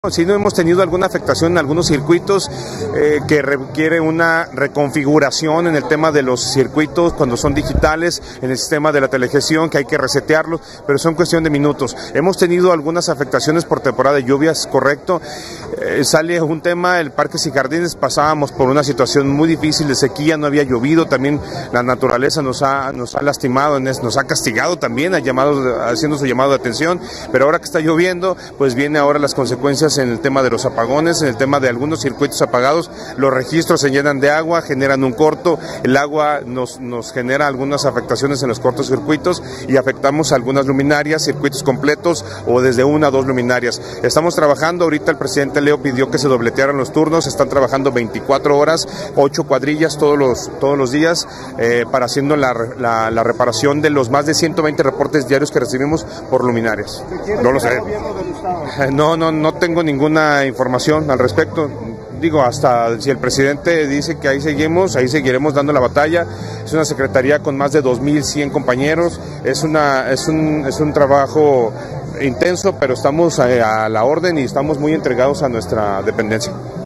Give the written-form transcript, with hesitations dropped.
Sí, no hemos tenido alguna afectación en algunos circuitos que requiere una reconfiguración en el tema de los circuitos cuando son digitales, en el sistema de la telegestión que hay que resetearlos, pero son cuestión de minutos. Hemos tenido algunas afectaciones por temporada de lluvias, correcto. Sale un tema, el Parques y Jardines pasábamos por una situación muy difícil de sequía, no había llovido, también la naturaleza nos ha lastimado, nos ha castigado también, haciendo su llamado de atención, pero ahora que está lloviendo, pues viene ahora las consecuencias en el tema de los apagones, en el tema de algunos circuitos apagados, los registros se llenan de agua, generan un corto, el agua nos genera algunas afectaciones en los cortocircuitos y afectamos algunas luminarias, circuitos completos o desde 1 a 2 luminarias. Estamos trabajando, ahorita el presidente Leo pidió que se dobletearan los turnos, están trabajando 24 horas, 8 cuadrillas todos los días para haciendo la reparación de los más de 120 reportes diarios que recibimos por luminarias. No lo sé. No tengo ninguna información al respecto. Digo, hasta si el presidente dice que ahí seguimos, ahí seguiremos dando la batalla. Es una secretaría con más de 2.100 compañeros, es un trabajo intenso, pero estamos a la orden y estamos muy entregados a nuestra dependencia.